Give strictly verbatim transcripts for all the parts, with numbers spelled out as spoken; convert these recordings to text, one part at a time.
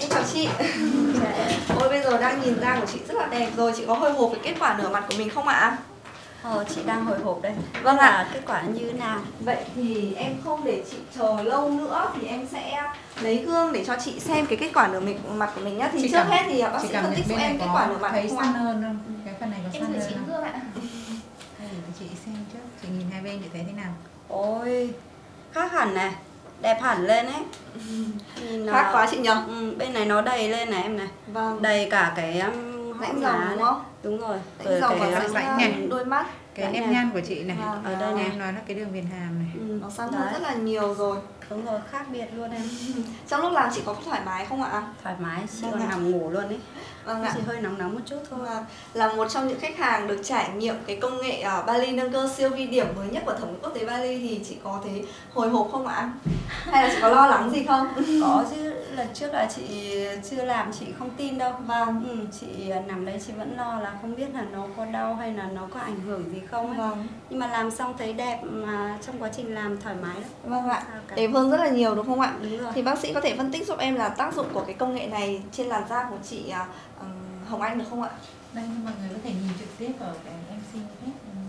Em chào chị. Ôi bây giờ đang nhìn da của chị rất là đẹp rồi, chị có hồi hộp với kết quả nở mặt của mình không ạ? Ờ, chị đang hồi hộp đây. Vâng ạ. ạ. Kết quả như thế nào? Vậy thì em không để chị chờ lâu nữa thì em sẽ lấy gương để cho chị xem cái kết quả nở mình, mặt của mình nhá. Thì chị trước cảm, hết thì bác sĩ phân tích giúp em kết quả nở mặt thấy không săn ạ? hơn không? Cái phần này có Em săn thử hơn chính không? gương ạ. Đây để chị xem trước. Chị nhìn hai bên chị thấy thế nào? Ôi, khác hẳn này, đẹp hẳn lên ấy. Nhìn Khác nó- quá chị nhỉ? Ừ, bên này nó đầy lên này em này. Vâng. Đầy cả cái um, Rãnh hõm rồng má đúng này. không? Đúng rồi. Rãnh Rồi rồng cái, và um, rãnh rãnh này. đôi mắt. Cái Đấy nếp này. nhăn của chị này. Vâng. Ở đây này. Em nói là cái đường viền hàm này. Ừ, Nó săn đấy. hơn rất là nhiều rồi. Đúng rồi, khác biệt luôn em. Trong lúc làm chị có thoải mái không ạ? Thoải mái, chị Vâng còn ạ. nằm ngủ luôn ấy. Vâng ạ. Chỉ hơi nóng nóng một chút thôi. Vâng. Là một trong những khách hàng được trải nghiệm cái công nghệ uh, Bali nâng cơ siêu vi điểm mới nhất của thẩm mỹ quốc tế Bali thì chị có thấy hồi hộp không ạ? Hay là chị có lo lắng gì không? Có chứ, lần trước là chị chưa làm chị không tin đâu. Vâng. Ừ, chị nằm đấy chị vẫn lo là không biết là nó có đau hay là nó có ảnh hưởng gì không ấy. Vâng. Nhưng mà làm xong thấy đẹp mà trong quá trình làm thoải mái lắm. Vâng ạ. Sao cả. Đẹp hơn rất là nhiều đúng không ạ? Đúng rồi. Thì bác sĩ có thể phân tích giúp em là tác dụng của cái công nghệ này trên làn da của chị uh, um, Hồng Anh được không ạ? Đây mọi người có thể nhìn trực tiếp ở cái em xê hết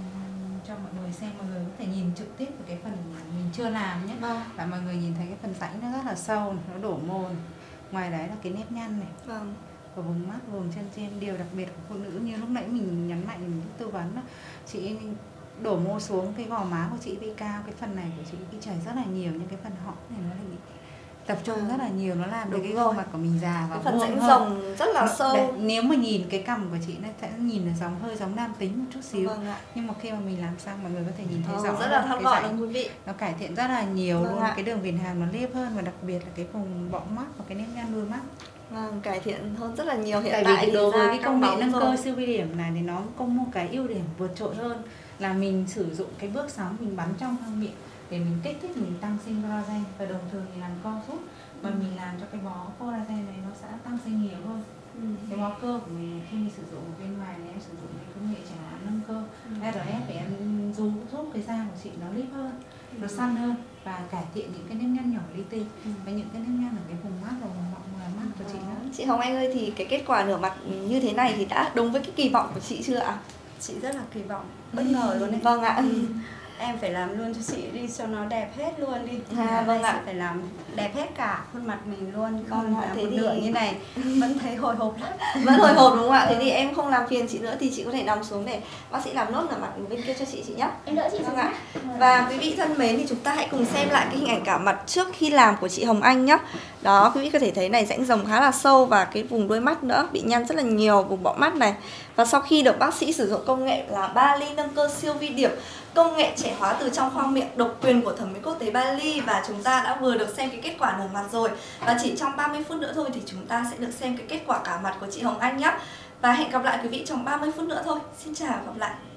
cho mọi người xem, mọi người có thể nhìn trực tiếp vào cái phần mình chưa làm nhé. Vâng. Là mọi người nhìn thấy cái phần rãnh nó rất là sâu này, nó đổ mồ này. Ngoài đấy là cái nếp nhăn này. Vâng. Ở vùng mắt, vùng chân trên. Điều đặc biệt của phụ nữ như lúc nãy mình nhấn mạnh mình tư vấn đó, chị đổ mồ xuống cái gò má của chị bị cao, cái phần này của chị bị chảy rất là nhiều, những cái phần hõm này nó lại bị tập trung À. rất là nhiều, nó làm cho Đúng cái rồi. gương mặt của mình già và Cái phần vuông rãnh hơn. rồng rất là Nó- sâu. đấy, nếu mà nhìn cái cằm của chị nó sẽ nhìn là giống hơi giống nam tính một chút xíu. Vâng ạ. Nhưng mà khi mà mình làm xong mọi người có thể nhìn thấy Ờ, rõ rất là cái thon gọn rãnh. luôn quý vị. Nó cải thiện rất là nhiều Vâng luôn, ạ. cái đường viền hàm nó liếp hơn và đặc biệt là cái vùng bọng mắt và cái nếp nhăn đuôi mắt. Vâng, cải thiện hơn rất là nhiều. Hiện Tại tại vì đối thì với da cái căng công nghệ bóng nâng rồi. cơ siêu vi điểm này thì nó có một cái ưu điểm vượt trội hơn là mình sử dụng cái bước sóng mình bắn trong khoang miệng để mình kích thích mình tăng sinh collagen và đồng thời mình làm co rút mà mình làm cho cái bó collagen này nó sẽ tăng sinh nhiều hơn. Ừ. Cái bó cơ của mình khi mình sử dụng ở bên ngoài này em sử dụng cái công nghệ chẩn đoán nâng cơ Ừ. rờ ép để em giúp giúp cái da của chị nó líp hơn, nó Ừ. săn hơn và cải thiện những cái nếp nhăn nhỏ li ti Ừ. và những cái nếp nhăn ở cái vùng mắt và vùng bọng ngoài mắt của chị nữa. Chị Hồng Anh ơi, thì cái kết quả nở mặt như thế này thì đã đúng với cái kỳ vọng của chị chưa ạ? Chị rất là kỳ vọng, bất ngờ luôn đấy. Vâng ạ. Ừ. Em phải làm luôn cho chị đi cho nó đẹp hết luôn đi. À, Ở vâng đây ạ. chị phải làm đẹp hết cả khuôn mặt mình luôn. Không Vâng ạ, làm thế một thì- nửa như này vẫn thấy hồi hộp lắm. Vẫn hồi hộp đúng không ạ? Thế thì em không làm phiền chị nữa thì chị có thể nằm xuống để bác sĩ làm nốt nở mặt bên kia cho chị chị nhé. Em đỡ chị Vâng xuống ạ. nhé. Và quý vị thân mến thì chúng ta hãy cùng xem lại cái hình ảnh cả mặt trước khi làm của chị Hồng Anh nhé. Đó, quý vị có thể thấy này, rãnh rồng khá là sâu và cái vùng đuôi mắt nữa bị nhăn rất là nhiều, vùng bọng mắt này. Và sau khi được bác sĩ sử dụng công nghệ là Bali nâng cơ siêu vi điểm, công nghệ trẻ hóa từ trong khoang miệng độc quyền của thẩm mỹ quốc tế Bali, và chúng ta đã vừa được xem cái kết quả nở mặt rồi. Và chỉ trong ba mươi phút nữa thôi thì chúng ta sẽ được xem cái kết quả cả mặt của chị Hồng Anh nhé. Và hẹn gặp lại quý vị trong ba mươi phút nữa thôi. Xin chào và gặp lại.